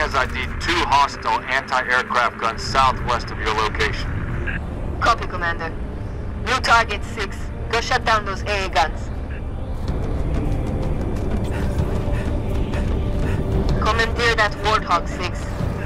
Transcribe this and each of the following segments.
has ID'd 2 hostile anti-aircraft guns southwest of your location. Copy, Commander. New target 6. Go shut down those AA guns. Commandeer that Warthog 6.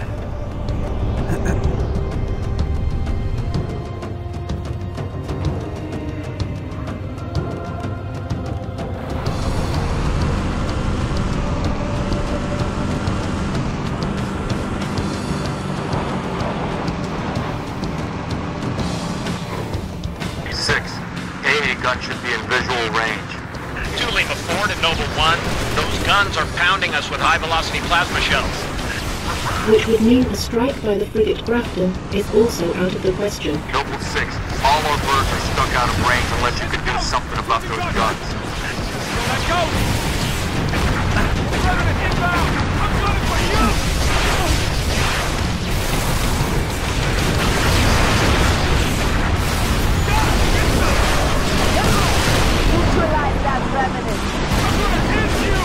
Gun should be in visual range. 2 Lima 4 to Noble 1. Those guns are pounding us with high-velocity plasma shells. Which would mean a strike by the frigate Grafton is also out of the question. Noble 6, all our birds are stuck out of range unless you can do something about those guns. Let's go! Revenant inbound! I'm coming for you! Neutralize that Revenant! I'm gonna hit you!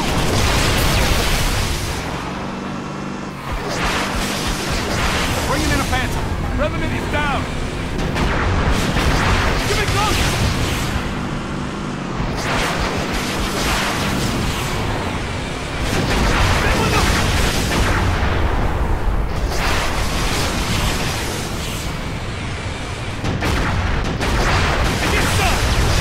Bringing in a Phantom. Revenant is down! Give me close! Stay with him! Get some!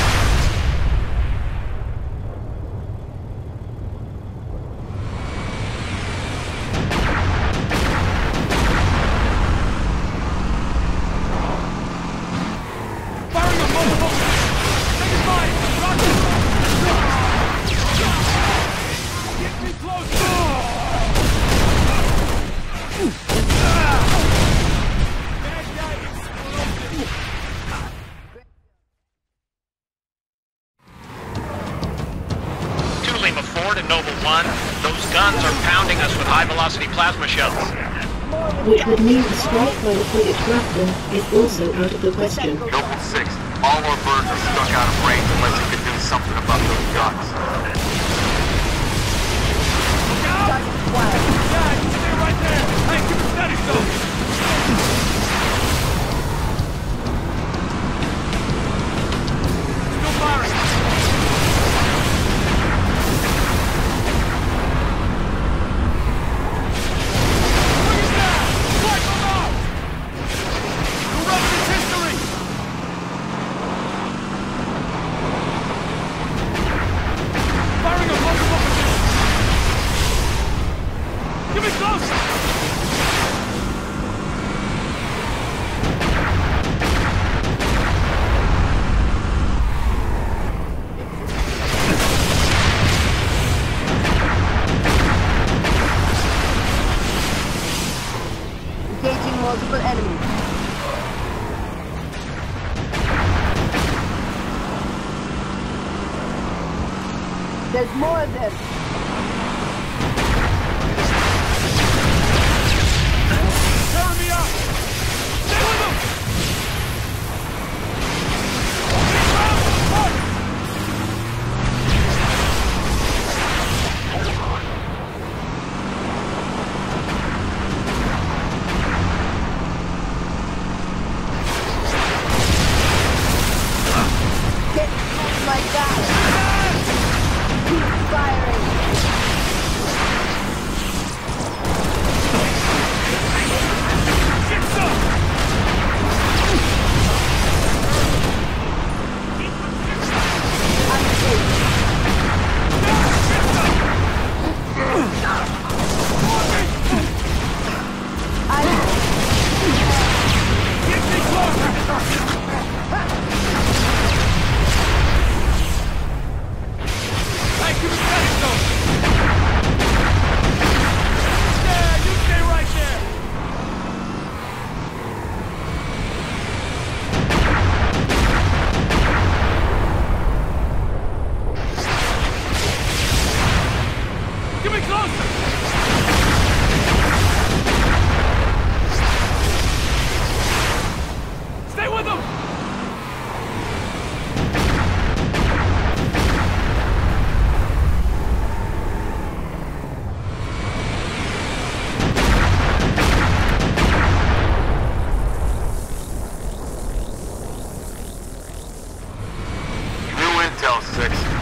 Firing a multiple! Taking fire! Rocket! Get me close! Bad guy exploded! Two Lima 4 to Noble 1. Those guns are pounding us with high-velocity plasma shells. Which would mean a strike by the frigate Grafton is also out of the question. Noble 6, all our birds are stuck out of range unless you can do something about those guns. Yeah, you stay right there! Hey, keep it steady, though! Still firing! Bring it down! Wipe them out! The Revenant's history! Firing a multiple position! Give me closer! Engaging multiple enemies. There's more of them. Tearing me up! Stay with him! Get my God! Keep firing!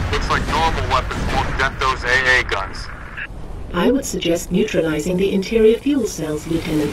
Looks like normal weapons won't dent those AA guns. I would suggest neutralizing the interior fuel cells, Lieutenant.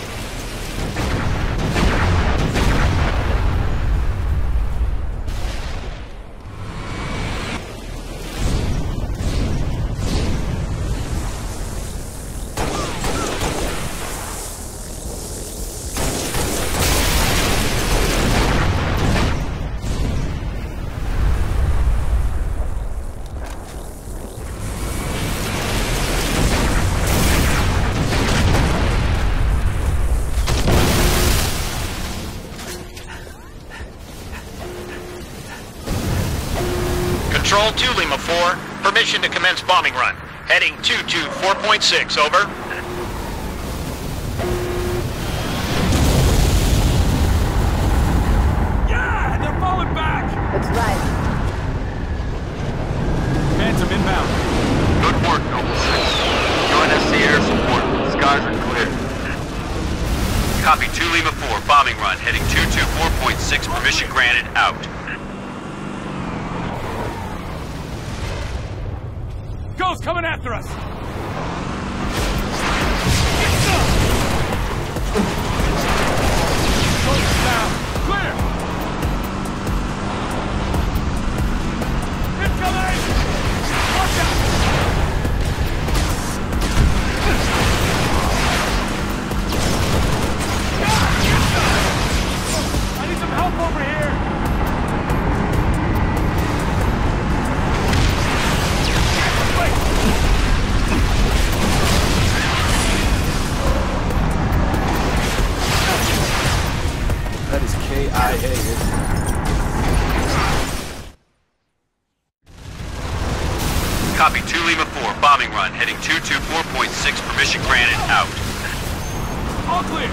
Control 2, Lima 4. Permission to commence bombing run. Heading 224.6, over. Yeah, they're falling back! Looks right. Phantom inbound. Good work, Noble 6. UNSC air support. Skies are clear. Copy 2, Lima 4. Bombing run. Heading 224.6. Permission granted. Out. Ghost coming after us! Ghost down! Clear! Incoming! Watch out! I need some help over here! That is KIA. Copy 2, Lima 4. Bombing run. Heading 224.6. Permission granted. Out. All clear!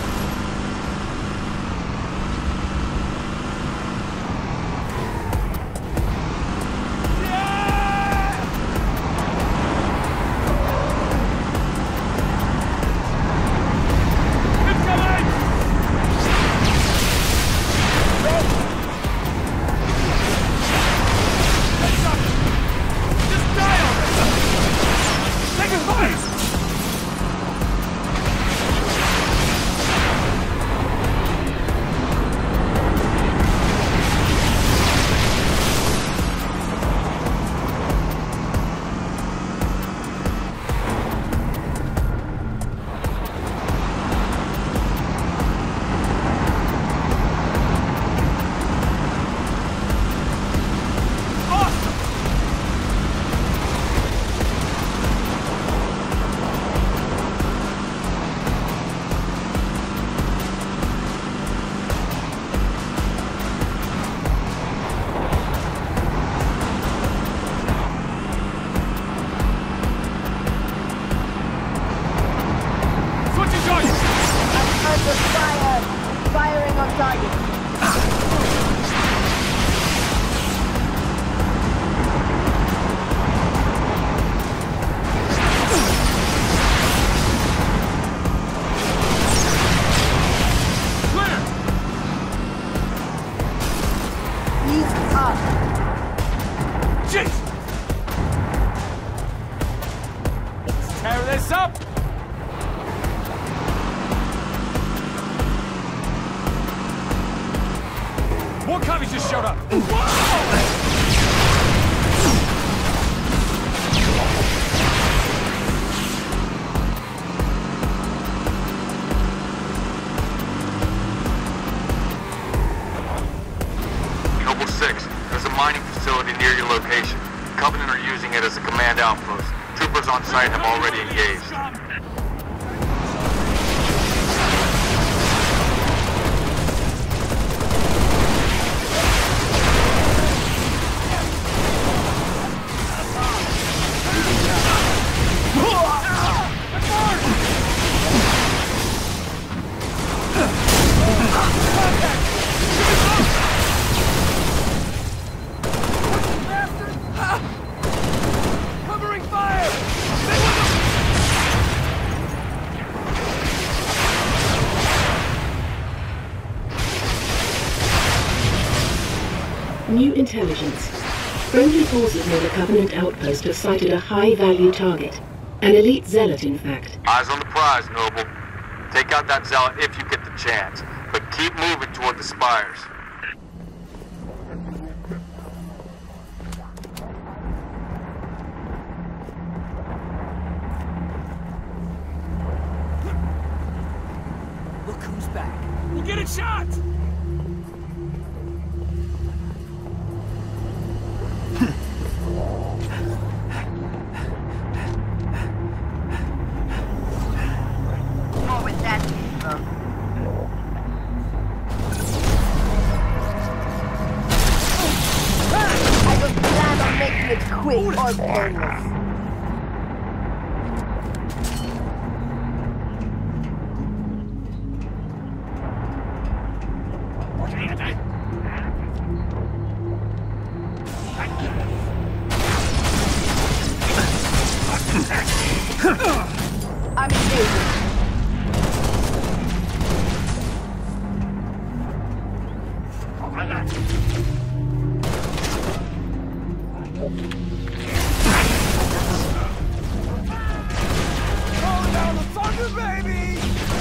Firing on target. Clear! Ease up. Jeez! Let's tear this up! More copies just showed up! Noble 6, there's a mining facility near your location. Covenant are using it as a command outpost. Troopers on site have already engaged. Covering fire! New intelligence. Friendly forces near the Covenant outpost have sighted a high-value target. An elite zealot, in fact. Eyes on the prize, Noble. Take out that zealot if you get the chance, but keep moving toward the spires. Look who's back. We'll get it shot! More with that info. I don't plan on making it quick or painless. I'm engaging. Calling down the thunder, baby!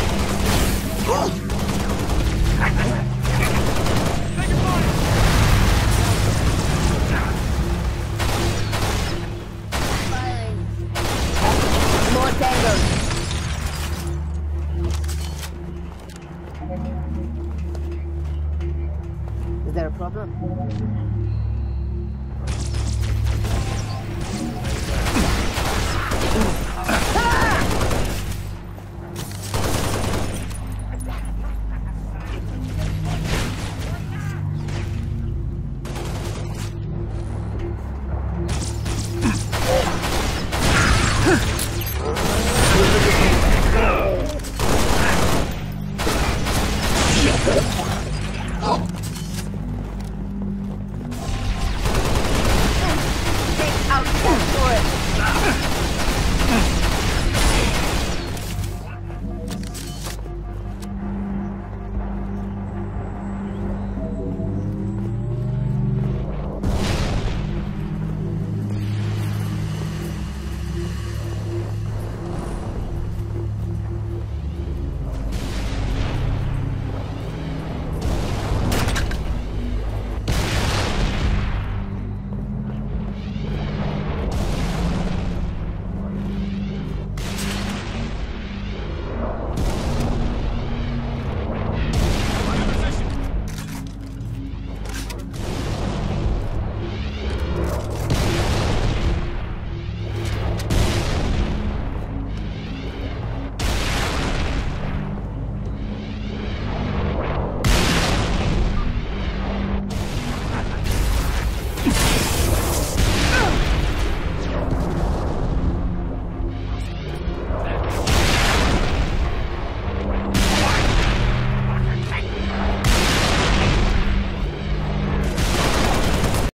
Taking fire! More tangos. Is there a problem?